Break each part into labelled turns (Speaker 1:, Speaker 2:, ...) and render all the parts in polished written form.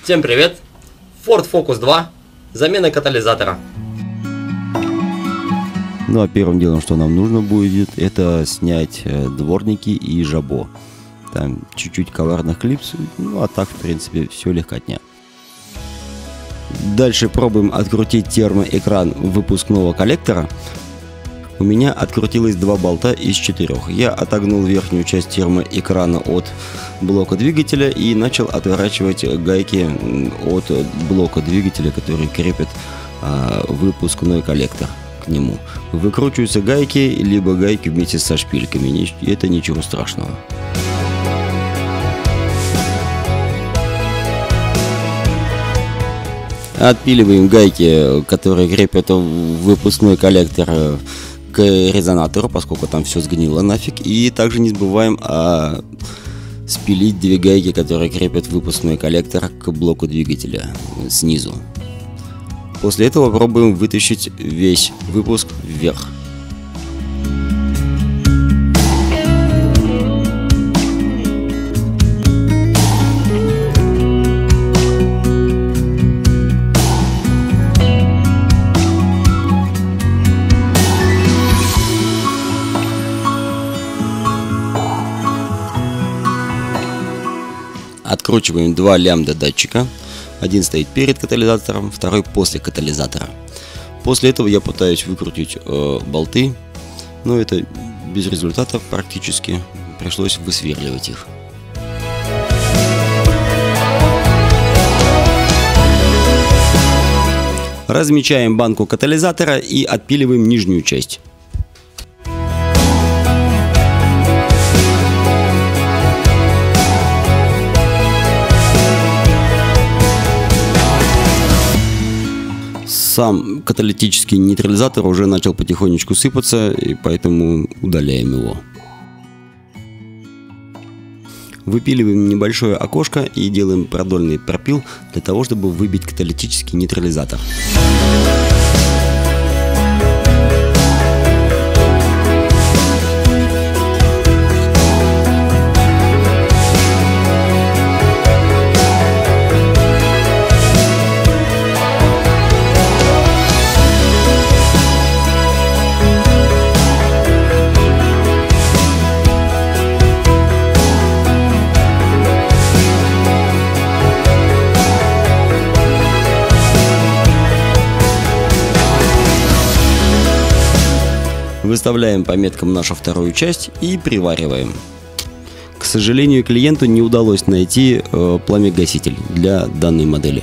Speaker 1: Всем привет! Ford Focus 2. Замена катализатора.
Speaker 2: Ну а первым делом, что нам нужно будет, это снять дворники и жабо. Там чуть-чуть коварных клипс, ну а так в принципе все легкотня. Дальше пробуем открутить термоэкран выпускного коллектора. У меня открутилось 2 болта из 4. Я отогнул верхнюю часть термоэкрана от блока двигателя и начал отворачивать гайки от блока двигателя, который крепит выпускной коллектор к нему. Выкручиваются гайки, либо гайки вместе со шпильками. Это ничего страшного. Отпиливаем гайки, которые крепят выпускной коллектор к резонатору, поскольку там все сгнило нафиг. И также не забываем спилить 2 гайки, которые крепят выпускной коллектор к блоку двигателя снизу. После этого пробуем вытащить весь выпуск вверх. Откручиваем 2 лямбда датчика. Один стоит перед катализатором, второй после катализатора. После этого я пытаюсь выкрутить болты, но это без результата практически. Пришлось высверливать их. Размечаем банку катализатора и отпиливаем нижнюю часть. Сам каталитический нейтрализатор уже начал потихонечку сыпаться, и поэтому удаляем его. Выпиливаем небольшое окошко и делаем продольный пропил для того, чтобы выбить каталитический нейтрализатор. Выставляем по меткам нашу вторую часть и привариваем. К сожалению, клиенту не удалось найти пламя-гаситель для данной модели.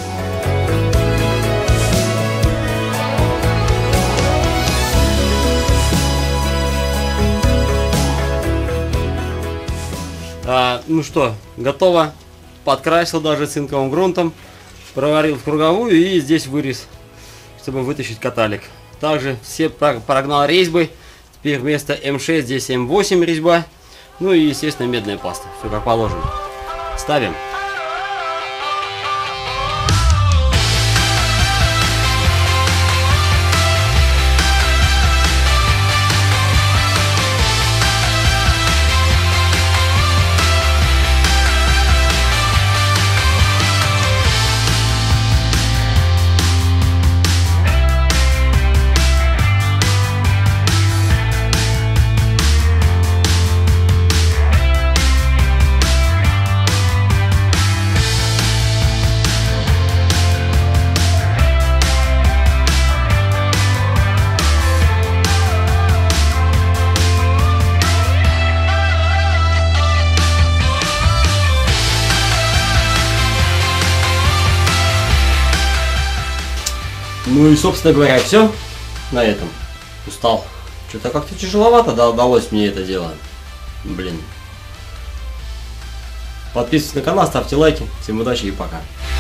Speaker 1: Ну что, готово. Подкрасил даже цинковым грунтом. Проварил в круговую и здесь вырез, чтобы вытащить каталик. Также все прогнал резьбы. Теперь вместо М6 здесь М8 резьба. Ну и, естественно, медная паста. Все как положено. Ставим. Ну и, собственно говоря, все на этом. Устал. Что-то как-то тяжеловато удалось мне это дело. Блин. Подписывайтесь на канал, ставьте лайки. Всем удачи и пока.